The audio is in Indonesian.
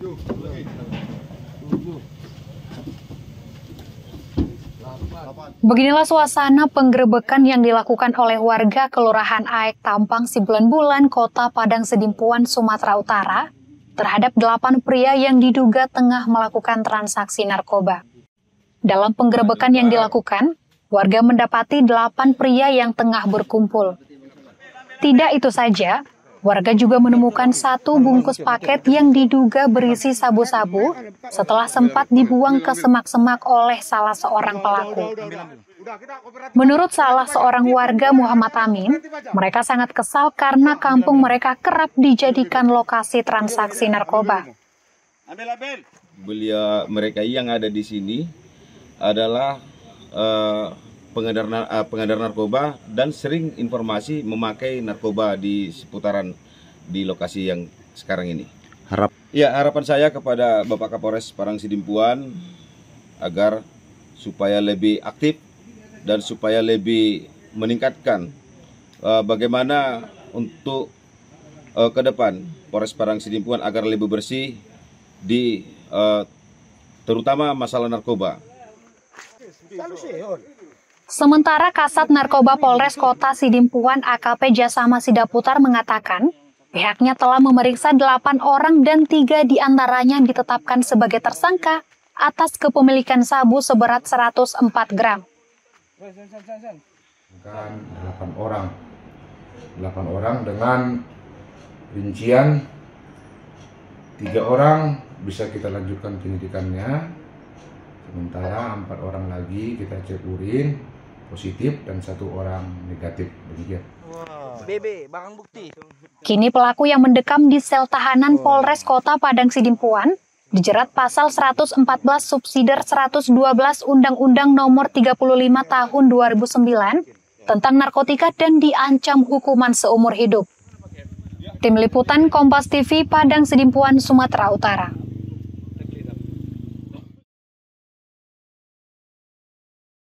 Beginilah suasana penggerebekan yang dilakukan oleh warga Kelurahan Aek Tampang Sibulan-Bulan, Kota Padang Sidimpuan, Sumatera Utara, terhadap 8 pria yang diduga tengah melakukan transaksi narkoba. Dalam penggerebekan yang dilakukan, warga mendapati 8 pria yang tengah berkumpul. Tidak itu saja, warga juga menemukan 1 bungkus paket yang diduga berisi sabu-sabu setelah sempat dibuang ke semak-semak oleh salah seorang pelaku. Menurut salah seorang warga Muhammad Amin, mereka sangat kesal karena kampung mereka kerap dijadikan lokasi transaksi narkoba. Mereka yang ada di sini adalah pengedar narkoba dan sering informasi memakai narkoba di seputaran di lokasi yang sekarang ini. Harapan saya kepada Bapak Kapolres Padang Sidimpuan agar supaya lebih aktif dan supaya lebih meningkatkan bagaimana untuk ke depan Polres Padang Sidimpuan agar lebih bersih di terutama masalah narkoba. Sementara Kasat Narkoba Polres Kota Sidimpuan AKP Jasama Sidaputar mengatakan, pihaknya telah memeriksa 8 orang dan 3 diantaranya ditetapkan sebagai tersangka atas kepemilikan sabu seberat 104 gram. 8 orang dengan rincian 3 orang bisa kita lanjutkan penyidikannya, sementara 4 orang lagi kita cek urin positif dan 1 orang negatif. Demikian. Barang bukti. Kini pelaku yang mendekam di sel tahanan Polres Kota Padang Sidimpuan dijerat pasal 114 subsidiar 112 Undang-Undang Nomor 35 Tahun 2009 tentang narkotika dan diancam hukuman seumur hidup. Tim Liputan Kompas TV Padang Sidimpuan, Sumatera Utara.